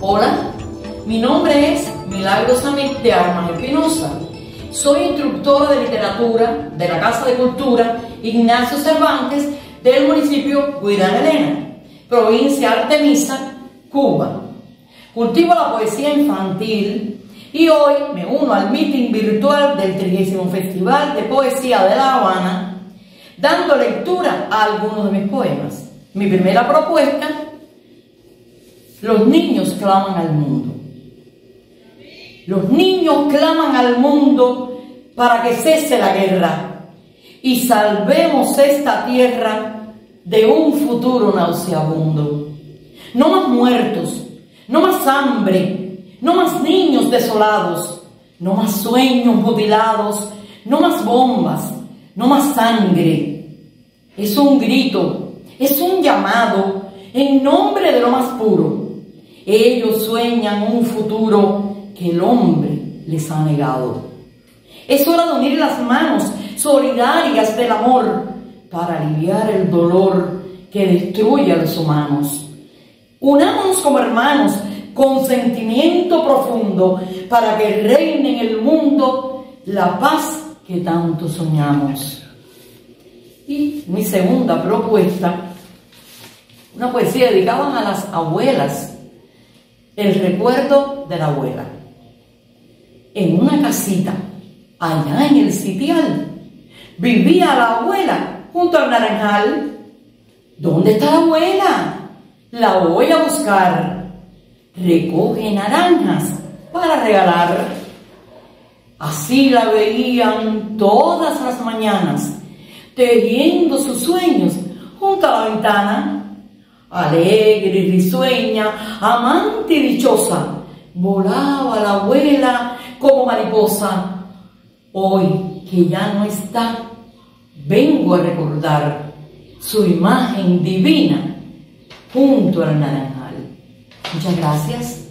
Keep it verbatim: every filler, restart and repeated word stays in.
Hola, mi nombre es Milagros Amit de Armas Espinosa. Soy instructora de literatura de la Casa de Cultura Ignacio Cervantes del municipio Guirán Elena, provincia Artemisa, Cuba. Cultivo la poesía infantil y hoy me uno al meeting virtual del trigésimo Festival de Poesía de La Habana, dando lectura a algunos de mis poemas. Mi primera propuesta: los niños claman al mundo. Los niños claman al mundo para que cese la guerra y salvemos esta tierra de un futuro nauseabundo. No más muertos, no más hambre, no más niños desolados, no más sueños mutilados, no más bombas, no más sangre. Es un grito, es un llamado en nombre de lo más puro. Ellos sueñan un futuro que el hombre les ha negado. Es hora de unir las manos solidarias del amor para aliviar el dolor que destruye a los humanos. Unámonos como hermanos con sentimiento profundo para que reine en el mundo la paz que tanto soñamos. Y mi segunda propuesta, una poesía dedicada a las abuelas, el recuerdo de la abuela. En una casita, allá en el sitial, vivía la abuela junto al naranjal. ¿Dónde está la abuela? La voy a buscar. Recoge naranjas para regalar. Así la veían todas las mañanas, tejiendo sus sueños junto a la ventana. Alegre y risueña, amante y dichosa, volaba la abuela como mariposa. Hoy que ya no está, vengo a recordar su imagen divina junto al naranjal. Muchas gracias.